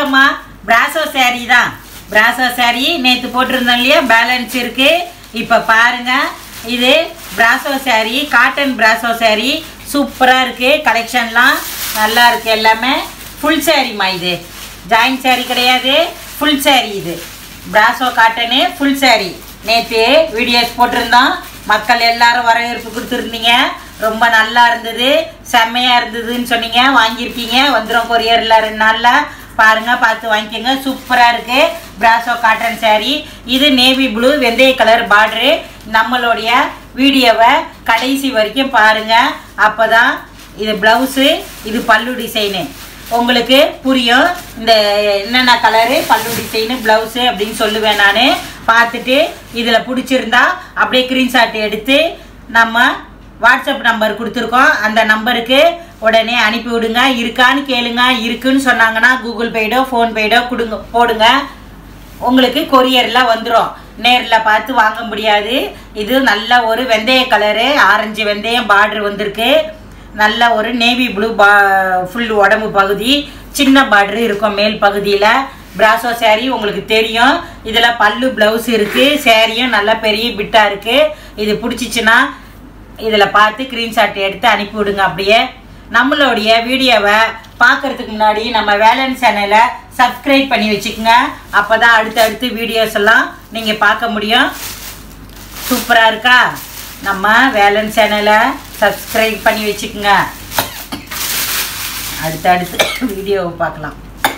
வணக்கம்மா. brasso saree தான். brasso saree நேத்து போட்டிருந்தோம் இல்லையா, பேலன்ஸ் இருக்கு. இப்போ பாருங்க, இது brasso saree, cotton brasso saree சூப்பரா இருக்கு. கலெக்ஷன்லாம் நல்லா இருக்கு. எல்லாமே ஃபுல் சாரீமா. இது ஜாயின் சாரீ கிடையாது, ஃபுல் சாரீ. இது brasso காட்டனு ஃபுல் சாரீ. நேற்று வீடியோஸ் போட்டிருந்தோம், மக்கள் எல்லாரும் வரவேற்பு கொடுத்துருந்தீங்க. ரொம்ப நல்லா இருந்தது, செம்மையாக இருந்ததுன்னு சொன்னீங்க. வாங்கியிருக்கீங்க, வந்துடும் கொரியரில் 2 நாளில். பாருங்கள், பார்த்து வாங்கிக்கோங்க. சூப்பராக இருக்குது brasso காட்டன் சாரீ. இது நேவி ப்ளூ வெந்தய கலர் பார்டரு. நம்மளுடைய வீடியோவை கடைசி வரைக்கும் பாருங்கள், அப்போ தான் இது ப்ளவுஸு, இது பல்லு டிசைனு உங்களுக்கு புரியும். இந்த என்னென்ன கலரு, பல்லு டிசைனு, ப்ளவுஸு அப்படின்னு சொல்லுவேன் நான். பார்த்துட்டு இதில் பிடிச்சிருந்தா அப்படியே ஸ்க்ரீன்ஷாட் எடுத்து நம்ம வாட்ஸ்அப் நம்பர் கொடுத்துருக்கோம், அந்த நம்பருக்கு உடனே அனுப்பி விடுங்க. இருக்கான்னு கேளுங்க. இருக்குன்னு சொன்னாங்கன்னா கூகுள் பேடோ ஃபோன்பேடோ போடுங்க. உங்களுக்கு கொரியரில் வந்துடும். நேரில் பார்த்து வாங்க முடியாது. இது நல்ல ஒரு வெந்தய கலரு, ஆரஞ்சு வெந்தயம் பார்டர் வந்திருக்கு. நல்ல ஒரு நேவி ப்ளூ ஃபுல் உடம்பு பகுதி, சின்ன பார்டரு இருக்கும் மேல் பகுதியில். brasso saree உங்களுக்கு தெரியும். இதில் பல்லு ப்ளவுஸ் இருக்குது. சேரீயும் நல்லா பெரிய பிட்டாக இருக்குது. இது பிடிச்சிச்சின்னா இதில் பார்த்து ஸ்க்ரீன்ஷாட் எடுத்து அனுப்பி விடுங்க. அப்படியே நம்மளுடைய வீடியோவை பார்க்குறதுக்கு முன்னாடி நம்ம வேலன் சேனலை சப்ஸ்கிரைப் பண்ணி வச்சுக்கோங்க. அப்போ தான் அடுத்தடுத்து வீடியோஸ் எல்லாம் நீங்கள் பார்க்க முடியும். சூப்பராக இருக்கா? நம்ம வேலன் சேனலை சப்ஸ்கிரைப் பண்ணி வச்சுக்கோங்க. அடுத்தடுத்து வீடியோவை பார்க்கலாம்.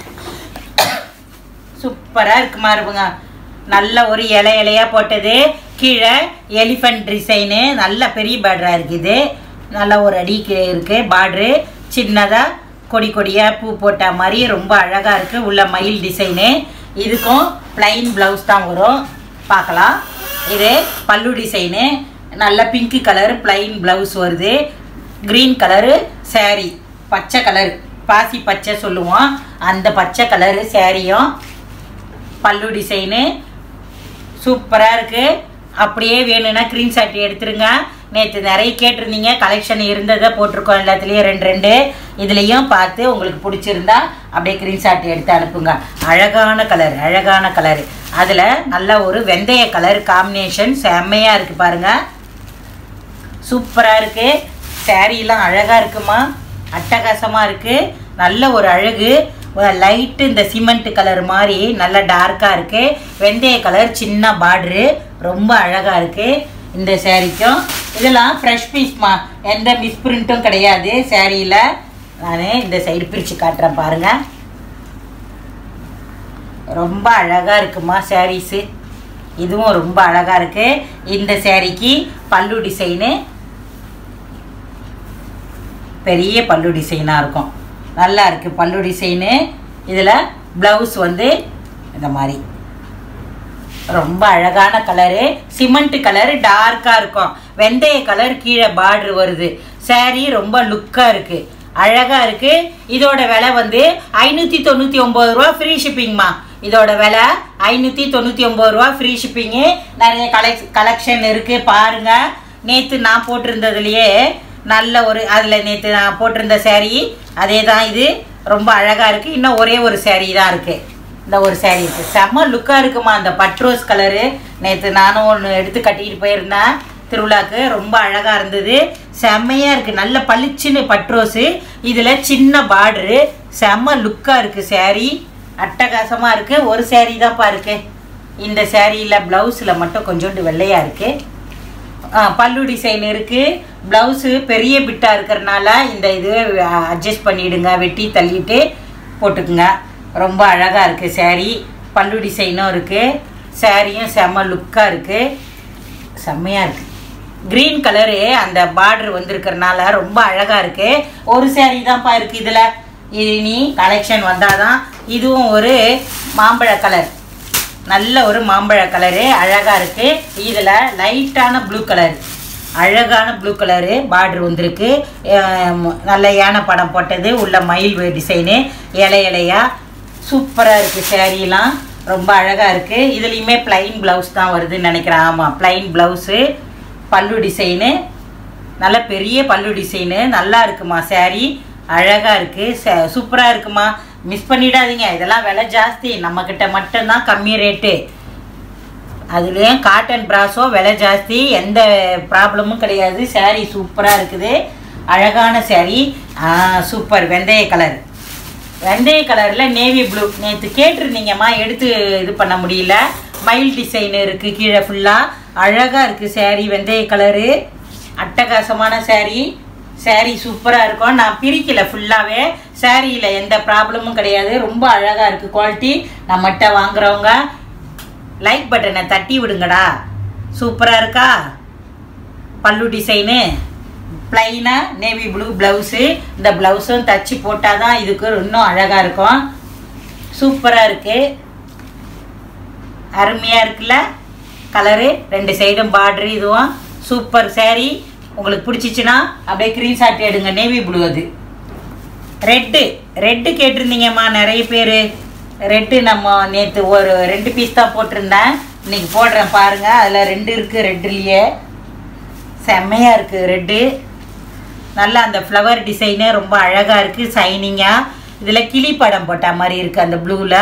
சூப்பராக இருக்குமா இருப்புங்க. நல்ல ஒரு இலையாக போட்டது. கீழே எலிஃபண்ட் டிசைனு, நல்ல பெரிய பார்டராக இருக்குது. நல்ல ஒரு அடிக்கு இருக்குது பார்டரு. சின்னதாக கொடி கொடியாக பூ போட்ட மாதிரி ரொம்ப அழகாக இருக்குது. உள்ள மயில் டிசைனு. இதுக்கும் ப்ளைன் ப்ளவுஸ் தான் வரும். பார்க்கலாம். இது பல்லு டிசைனு. நல்ல பிங்க் கலர் ப்ளைன் ப்ளவுஸ் வருது. க்ரீன் கலரு சாரீ, பச்சை கலர், பாசி பச்சை சொல்லுவோம், அந்த பச்சை கலரு சாரியும் பல்லு டிசைனு சூப்பராக இருக்குது. அப்படியே வேணும்னா ஸ்க்ரீன்ஷாட் எடுத்துருங்க. நேற்று நிறைய கேட்டிருந்தீங்க, கலெக்ஷன் இருந்ததை போட்டிருக்கோம் எல்லாத்துலேயும் 2 இதுலேயும் பார்த்து உங்களுக்கு பிடிச்சிருந்தா அப்படியே ஸ்க்ரீன்ஷாட் எடுத்து அனுப்புங்க. அழகான கலர், அழகான கலரு. அதில் நல்ல ஒரு வெந்தய கலர் காம்பினேஷன் செம்மையாக இருக்குது பாருங்கள். சூப்பராக இருக்குது. சாரீலாம் அழகாக இருக்குமா, அட்டகாசமாக இருக்குது. நல்ல ஒரு அழகு. லைட்டு இந்த சிமெண்ட் கலர் மாதிரி நல்ல டார்க்காக இருக்குது. வெந்தய கலர் சின்ன பார்டரு, ரொம்ப அழகாக இருக்குது இந்த சேரீக்கும். இதெல்லாம் ஃப்ரெஷ் பீஸ்மா, எந்த மிஸ் பிரிண்ட்டும் கிடையாது சேரீயில். நான் இந்த சைடு பிரித்து காட்டுறேன் பாருங்கள். ரொம்ப அழகாக இருக்குமா சாரீஸு. இதுவும் ரொம்ப அழகாக இருக்குது. இந்த சேரீக்கு பல்லு டிசைனு பெரிய பல்லு டிசைனாக இருக்கும். நல்லா இருக்குது பல்லு டிசைனு. இதில் ப்ளவுஸ் வந்து இந்த மாதிரி ரொம்ப அழகான கலரு. சிமெண்ட் கலரு டார்க்காக இருக்கும். வெந்தய கலர் கீழே பார்டர் வருது. சாரீ ரொம்ப லுக்காக இருக்குது, அழகாக இருக்குது. இதோட விலை வந்து 599 ரூபா, ஃப்ரீ ஷிப்பிங்மா. இதோட விலை 599 ரூபா, ஃப்ரீ ஷிப்பிங்கு. நிறைய கலெக்ஷன் இருக்குது பாருங்கள். நேற்று நான் போட்டிருந்ததுலையே நல்ல ஒரு, அதில் நேற்று நான் போட்டிருந்த சாரீ அதே தான். இது ரொம்ப அழகாக இருக்குது. இன்னும் ஒரே ஒரு சாரீ தான் இருக்குது. இந்த ஒரு சாரீ இருக்குது, செம்ம லுக்காக இருக்குமா. அந்த பட்ரோஸ் கலரு நேற்று நானும் ஒன்று எடுத்து கட்டிக்கிட்டு போயிருந்தேன் திருவிழாக்கு. ரொம்ப அழகாக இருந்தது, செம்மையாக இருக்குது. நல்ல பளிச்சுன்னு பட்ரோஸு. இதில் சின்ன பார்டரு, செம்ம லுக்காக இருக்குது சாரீ. அட்டகாசமாக இருக்குது. ஒரு சாரீ தான்ப்பா இருக்குது. இந்த சாரியில் ப்ளவுஸில் மட்டும் கொஞ்சோண்டு வெள்ளையாக இருக்குது. பல்லு டிசைன் இருக்குது. ப்ளவுஸு பெரிய பிட்டாக இருக்கிறனால இந்த இது அட்ஜஸ்ட் பண்ணிவிடுங்க, வெட்டி தள்ளிட்டு போட்டுக்குங்க. ரொம்ப அழகாக இருக்குது சாரீ. பல்லு டிசைனும் இருக்குது. சாரியும் செம்ம லுக்காக இருக்குது, செம்மையாக இருக்குது. க்ரீன் கலரு அந்த பார்டர் வந்திருக்கிறனால ரொம்ப அழகாக இருக்குது. ஒரு சாரீ தான்ப்பா இருக்குது இதில். இனி கலெக்ஷன் வந்தால் தான். இதுவும் ஒரு மாம்பழ கலர், நல்ல ஒரு மாம்பழ கலரு, அழகாக இருக்குது. இதில் லைட்டான ப்ளூ கலர், அழகான ப்ளூ கலரு பார்டர் வந்திருக்கு. நல்ல யானை படம் போட்டது. உள்ள மயில் டிசைனு இலையா சூப்பராக இருக்குது. சாரீலாம் ரொம்ப அழகாக இருக்குது. இதுலேயுமே ப்ளைன் ப்ளவுஸ் தான் வருதுன்னு நினைக்கிறேன். ஆமாம், ப்ளைன் ப்ளவுஸு. பல்லு டிசைனு நல்ல பெரிய பல்லு டிசைனு, நல்லா இருக்குமா சாரீ. அழகாக இருக்குது, சூப்பராக இருக்குமா. மிஸ் பண்ணிடாதீங்க. இதெல்லாம் விலை ஜாஸ்தி, நம்மக்கிட்ட மட்டும்தான் கம்மி ரேட்டு. அதுலேயும் காட்டன் பிராஸோ விலை ஜாஸ்தி, எந்த ப்ராப்ளமும் கிடையாது. சாரீ சூப்பராக இருக்குது, அழகான சாரீ. சூப்பர். வெந்தய கலர், வெந்தய கலரில் நேவி ப்ளூ. நேற்று கேட்டிருந்தீங்கம்மா, எடுத்து இது பண்ண முடியல. மயில் டிசைன் இருக்குது கீழே ஃபுல்லாக, அழகாக இருக்குது சாரீ. வெந்தய கலரு அட்டகாசமான சாரீ. சாரீ சூப்பராக இருக்கும். நான் பிரிக்கலை ஃபுல்லாகவே. சாரியில் எந்த ப்ராப்ளமும் கிடையாது, ரொம்ப அழகாக இருக்குது குவாலிட்டி. நம்மகிட்ட வாங்குறவங்க லைக் பட்டனை தட்டி விடுங்கடா. சூப்பராக இருக்கா? பல்லு டிசைனு ப்ளைனாக நேவி ப்ளூ ப்ளவுஸு. இந்த ப்ளவுஸும் தச்சு போட்டால் தான் இதுக்கு இன்னும் அழகாக இருக்கும். சூப்பராக இருக்குது, அருமையாக இருக்குல்ல கலரு. 2 சைடும் பார்டரு. இதுவும் சூப்பர் சாரீ. உங்களுக்கு பிடிச்சிச்சின்னா அப்படியே ஸ்க்ரீன்ஷாட் எடுங்க. Navy blue. அது ரெட்டு கேட்டிருந்தீங்கம்மா நிறைய பேர். ரெட்டு நம்ம நேற்று ஒரு 2 பீஸ் தான் போட்டிருந்தேன், இன்றைக்கி போடுறேன் பாருங்கள். அதில் 2 இருக்குது. ரெட்டுலேயே செம்மையாக இருக்குது ரெட்டு. நல்லா அந்த ஃப்ளவர் டிசைனு ரொம்ப அழகாக இருக்குது, சைனிங்காக. இதில் கிளி படம் போட்ட மாதிரி இருக்குது அந்த ப்ளூவில்.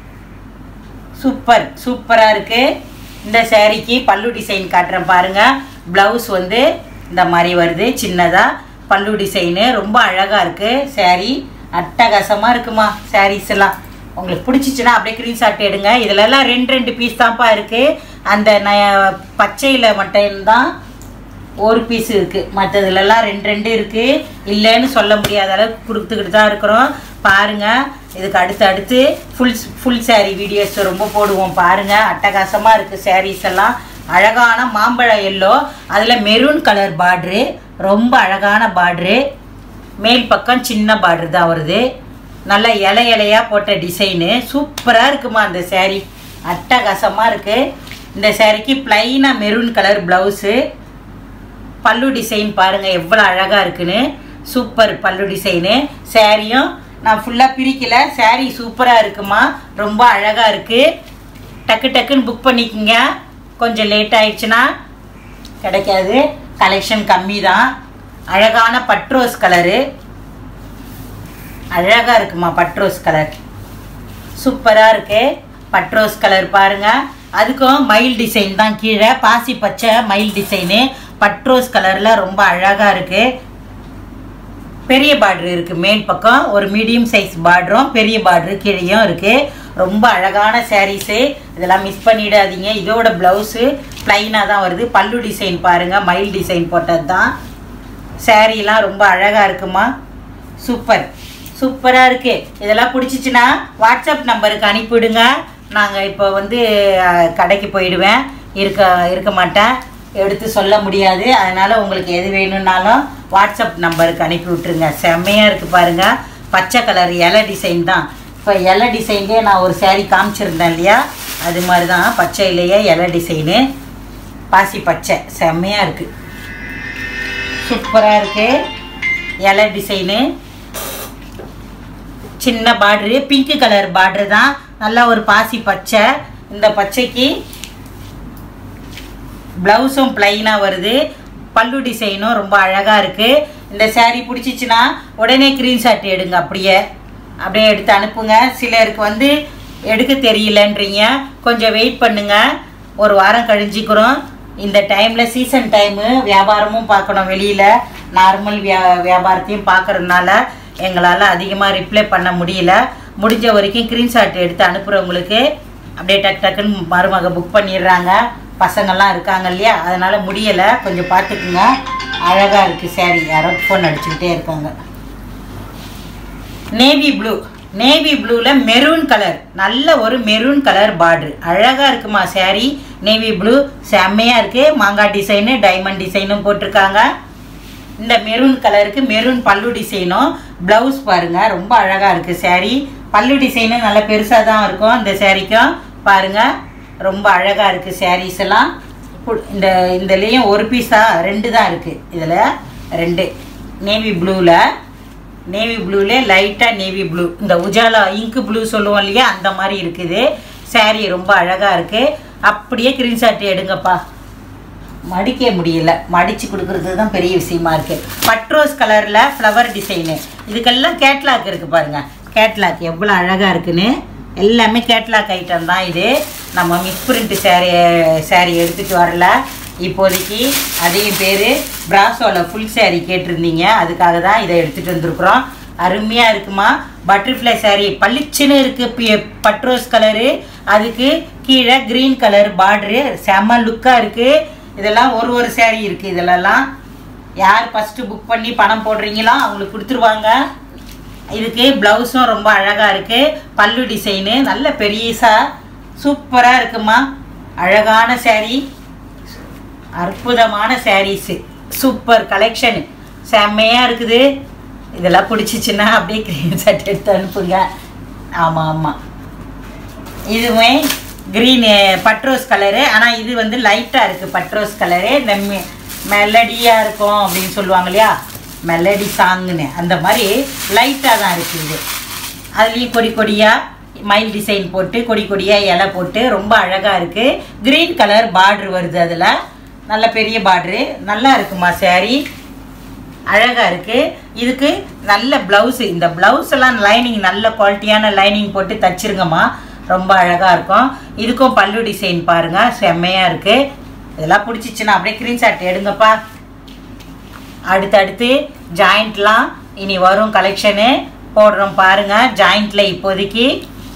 சூப்பராக இருக்குது. இந்த சாரீக்கு பல்லு டிசைன் காட்டுறேன் பாருங்கள். ப்ளவுஸ் வந்து இந்த மாதிரி வருது சின்னதாக. பல்லு டிசைனு ரொம்ப அழகாக இருக்குது சாரீ. அட்டகாசமாக இருக்குமா சாரீஸ் எல்லாம். உங்களுக்கு பிடிச்சிச்சின்னா அப்படியே ஸ்க்ரீன்ஷாட் எடுங்க. இதிலெல்லாம் 2 பீஸ் தான்ப்பா இருக்குது. அந்த பச்சையில் மட்டும்தான் ஒரு பீஸ் இருக்குது, மற்றதுலலாம் 2 இருக்குது. இல்லைன்னு சொல்ல முடியாத அளவுக்கு கொடுத்துக்கிட்டு தான் இருக்கிறோம். பாருங்கள், இதுக்கு அடுத்து ஃபுல் சாரீ வீடியோஸ் ரொம்ப போடுவோம் பாருங்கள். அட்டகாசமாக இருக்குது சாரீஸ் எல்லாம். அழகான மாம்பழ எல்லோ, அதில் மெரூன் கலர் பார்ட்ரு, ரொம்ப அழகான பார்ட்ரு. மேல் பக்கம் சின்ன பார்ட்ரு தான் வருது. நல்லா இலையாக போட்ட டிசைனு. சூப்பராக இருக்குமா அந்த சாரீ, அட்டகாசமாக இருக்குது. இந்த சாரீக்கு ப்ளைனாக மெரூன் கலர் ப்ளவுஸு. பல்லு டிசைன் பாருங்கள் எவ்வளோ அழகாக இருக்குன்னு. சூப்பர் பல்லு டிசைனு. சாரியும் நான் ஃபுல்லாக பிரிக்கலை. சாரீ சூப்பராக இருக்குமா, ரொம்ப அழகாக இருக்குது. டக்குன்னு புக் பண்ணிக்கோங்க. கொஞ்சம் லேட் ஆயிடுச்சுன்னா கிடைக்காது. கலெக்ஷன் கம்மி தான். அழகான பட்ரோஸ் கலரு, அழகாக இருக்குமா பட்ரோஸ் கலர். சூப்பராக இருக்குது பட்ரோஸ் கலர் பாருங்கள். அதுக்கும் மயில் டிசைன் தான் கீழே, பாசி பச்சை மயில் டிசைனு. பட்ரோஸ் கலரில் ரொம்ப அழகாக இருக்குது. பெரிய பார்டர் இருக்குது மேல் பக்கம், ஒரு மீடியம் சைஸ் பார்டரும் பெரிய பார்டரு கீழேயும் இருக்குது. ரொம்ப அழகான சாரீஸு, இதெல்லாம் மிஸ் பண்ணிடாதீங்க. இதோட ப்ளவுஸு ப்ளைனாக தான் வருது. பல்லு டிசைன் பாருங்கள், மயில் டிசைன் போட்டது தான். சாரீலாம் ரொம்ப அழகாக இருக்குமா, சூப்பராக இருக்குது. இதெல்லாம் பிடிச்சிச்சின்னா வாட்ஸ்அப் நம்பருக்கு அனுப்பிவிடுங்க. நாங்கள் இப்போ வந்து கடைக்கு போயிடுவேன், இருக்க மாட்டேன், எடுத்து சொல்ல முடியாது. அதனால் உங்களுக்கு எது வேணும்னாலும் வாட்ஸ்அப் நம்பருக்கு அனுப்பி விட்ருங்க. செம்மையாக இருக்குது பாருங்கள். பச்சை கலர் இலை டிசைன் தான். இப்போ இலை டிசைன்லேயே நான் ஒரு சாரீ காமிச்சிருந்தேன் இல்லையா, அது மாதிரி தான் பச்சையிலேயே இலை டிசைனு. பாசி பச்சை செம்மையாக இருக்குது, சூப்பராக இருக்குது. இலை டிசைனு, சின்ன பார்டரு, பிங்க் கலர் பார்டரு தான். நல்லா ஒரு பாசி பச்சை. இந்த பச்சைக்கு ப்ளவுஸும் ப்ளைனாக வருது. பல்லு டிசைனும் ரொம்ப அழகாக இருக்குது. இந்த சாரீ பிடிச்சிச்சின்னா உடனே ஸ்க்ரீன்ஷாட் எடுங்க. அப்படியே எடுத்து அனுப்புங்க. சிலருக்கு வந்து எடுக்க தெரியலன்றீங்க, கொஞ்சம் வெயிட் பண்ணுங்கள். ஒரு வாரம் கழிஞ்சிக்கிறோம். இந்த டைமில் சீசன் டைமு, வியாபாரமும் பார்க்கணும். வெளியில் நார்மல் வியாபாரத்தையும் பார்க்குறதுனால எங்களால் அதிகமாக ரிப்ளை பண்ண முடியல. முடிஞ்ச வரைக்கும் ஸ்க்ரீன்ஷாட் எடுத்து அனுப்புகிறவங்களுக்கு அப்படியே டக்குன்னு மருமக புக் பண்ணிடுறாங்க. பசங்கள்லாம் இருக்காங்க இல்லையா, அதனால் முடியலை. கொஞ்சம் பார்த்துக்குங்க. அழகாக இருக்குது சாரீ. யாரோ ஃபோன் அடிச்சுக்கிட்டே இருக்காங்க. நேவி ப்ளூவில் மெரூன் கலர், நல்ல ஒரு மெரூன் கலர் பார்டரு. அழகாக இருக்குமா சாரீ. நேவி ப்ளூ செம்மையாக இருக்குது. மாங்காய் டிசைனு, டைமண்ட் டிசைனும் போட்டிருக்காங்க. இந்த மெரூன் கலருக்கு மெரூன் பல்லு டிசைனும். ப்ளவுஸ் பாருங்கள், ரொம்ப அழகாக இருக்குது சாரீ. பல்லு டிசைனும் நல்லா பெருசாக தான் இருக்கும் இந்த சாரீக்கும். பாருங்கள், ரொம்ப அழகாக இருக்குது சாரீஸ் எல்லாம். இதுலேயும் ஒரு பீஸா 2 தான் இருக்குது. இதில் 2 நேவி ப்ளூவில் லைட்டாக நேவி ப்ளூ, இந்த உஜாலா இங்கு ப்ளூ சொல்லுவோம் இல்லையா, அந்த மாதிரி இருக்குது சாரீ. ரொம்ப அழகாக இருக்குது. அப்படியே ஸ்க்ரீன்ஷாட் எடுங்கப்பா. மடிக்க முடியல, மடித்து கொடுக்குறது தான் பெரிய விஷயமா இருக்குது. பட்ரோஸ் கலரில் ஃப்ளவர் டிசைனு. இதுக்கெல்லாம் கேட்லாக் இருக்குது பாருங்கள். கேட்லாக் எவ்வளோ அழகாக இருக்குன்னு. எல்லாமே கேட்லாக் ஐட்டம் தான் இது. நம்ம மிக்ஸ் பிரிண்ட் சேரீ எடுத்துகிட்டு வரல இப்போதைக்கு. அதையும் பேர் பிராசோவில் ஃபுல் சேரீ கேட்டிருந்தீங்க, அதுக்காக தான் இதை எடுத்துகிட்டு வந்திருக்குறோம். அருமையாக இருக்குமா. பட்டர்ஃப்ளை சேரீ பளிச்சுன்னு இருக்குது, பட்ரோஸ் கலரு, அதுக்கு கீழே க்ரீன் கலர் பார்டரு, செம்ம லுக்காக இருக்குது. இதெல்லாம் ஒரு சேரீ இருக்குது. இதிலெல்லாம் யார் ஃபஸ்ட்டு புக் பண்ணி பணம் போடுறீங்களோ அவங்களுக்கு கொடுத்துருவாங்க. இதுக்கு ப்ளவுஸும் ரொம்ப அழகாக இருக்குது. பல்லு டிசைனு நல்ல பெரியசாக சூப்பராக இருக்குமா. அழகான சேரீ, அற்புதமான சாரீஸு, சூப்பர் கலெக்ஷன், செம்மையாக இருக்குது. இதெல்லாம் பிடிச்சிச்சின்னா அப்படியே ஸ்க்ரீன்ஷாட் எடுத்து அனுப்புங்க. ஆமாம் ஆமாம், இதுவே க்ரீனு பட்ரோஸ் கலரு. ஆனால் இது வந்து லைட்டாக இருக்குது பட்ரோஸ் கலரு. இந்த மெலடியாக இருக்கும் அப்படின்னு சொல்லுவாங்க இல்லையா, மெலடி சாங்குன்னு, அந்த மாதிரி லைட்டாக தான் இருக்குது இது. அதுலேயும் கொடி கொடியாக மயில் டிசைன் போட்டு கொடி கொடியாக இலை போட்டு ரொம்ப அழகாக இருக்குது. க்ரீன் கலர் பார்ட்ரு வருது, அதில் நல்ல பெரிய பார்ட்ரு, நல்லா இருக்குமா சேரீ, அழகாக இருக்குது. இதுக்கு நல்ல ப்ளவுஸு, இந்த ப்ளவுஸெல்லாம் லைனிங் நல்ல குவாலிட்டியான லைனிங் போட்டு தச்சிருங்கம்மா, ரொம்ப அழகாக இருக்கும். இதுக்கும் பல்லு டிசைன் பாருங்கள், செம்மையாக இருக்குது. இதெல்லாம் பிடிச்சிச்சின்னா அப்படியே ஸ்க்ரீன்ஷாட் எடுங்கப்பா. அடுத்தடுத்து ஜாயிண்ட்லாம் இனி வரும் கலெக்ஷனு போடுறோம் பாருங்கள். ஜாயிண்டில் இப்போதைக்கு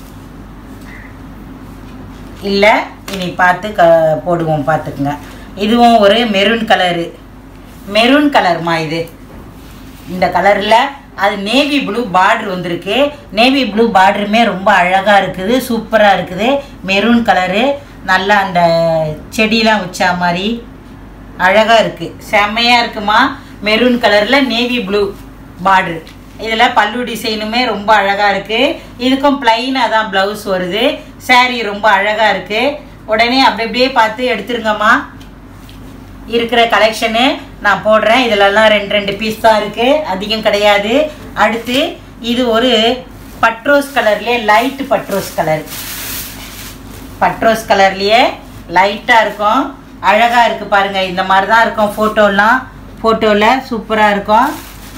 இல்லை, இனி பார்த்து போடுவோம் பார்த்துக்குங்க. இதுவும் ஒரு மெரூன் கலரு, மெரூன் கலர்மா இது. இந்த கலரில் அது நேவி ப்ளூ பார்டர் வந்திருக்கு. நேவி ப்ளூ பார்டருமே ரொம்ப அழகாக இருக்குது, சூப்பராக இருக்குது. மெரூன் கலரு நல்லா அந்த செடியெலாம் வச்சா மாதிரி அழகாக இருக்குது, செம்மையாக இருக்குமா. மெரூன் கலரில் நேவி ப்ளூ பார்டர். இதில் பல்லு டிசைனுமே ரொம்ப அழகாக இருக்குது. இதுக்கும் ப்ளைனாக தான் ப்ளவுஸ் வருது. சேரீ ரொம்ப அழகாக இருக்குது. உடனே அப்படியே பார்த்து எடுத்துருங்கம்மா. இருக்கிற கலெக்ஷனு நான் போடுறேன். இதிலெல்லாம் ரெண்டு பீஸ் தான் இருக்குது, அதிகம் கிடையாது. அடுத்து இது ஒரு பட்ரோஸ் கலர்லேயே லைட்டு பட்ரோஸ் கலர், பட்ரோஸ் கலர்லேயே லைட்டாக இருக்கும், அழகாக இருக்குது பாருங்கள். இந்த மாதிரி தான் இருக்கும் ஃபோட்டோவில் சூப்பராக இருக்கும்.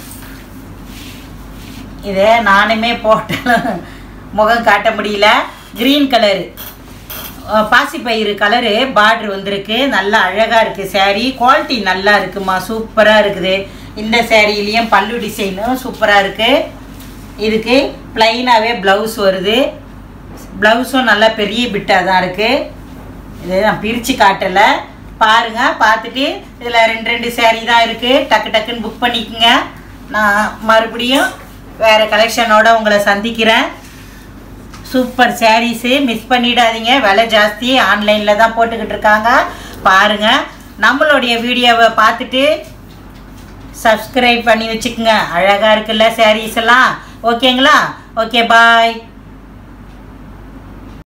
இதை நானுமே போட்டாலும் முகம் காட்ட முடியல. க்ரீன் கலரு பாசிப்பயிறு கலரு பார்ட்ரு வந்திருக்கு, நல்லா அழகாக இருக்குது. சேரீ குவாலிட்டி நல்லா இருக்குமா, சூப்பராக இருக்குது. இந்த சேரீலேயும் பல்லு டிசைனும் சூப்பராக இருக்குது. இதுக்கு ப்ளைனாகவே ப்ளவுஸ் வருது, ப்ளவுஸும் நல்லா பெரிய பிட்டாக தான் இருக்குது. இது நான் பிரித்து காட்டலை பாருங்கள். பார்த்துட்டு இதில் ரெண்டு சேரீ தான் இருக்குது, டக்குன்னு புக் பண்ணிக்கோங்க. நான் மறுபடியும் வேறு கலெக்ஷனோடு உங்களை சந்திக்கிறேன். சூப்பர் சாரீஸு, மிஸ் பண்ணிடாதீங்க. விலை ஜாஸ்தி, ஆன்லைனில் தான் போட்டுக்கிட்டு இருக்காங்க பாருங்கள். நம்மளுடைய வீடியோவை பார்த்துட்டு சப்ஸ்கிரைப் பண்ணி வச்சுக்கோங்க. அழகாக இருக்குல்ல சாரீஸ் எல்லாம். ஓகேங்களா? ஓகே, பாய்.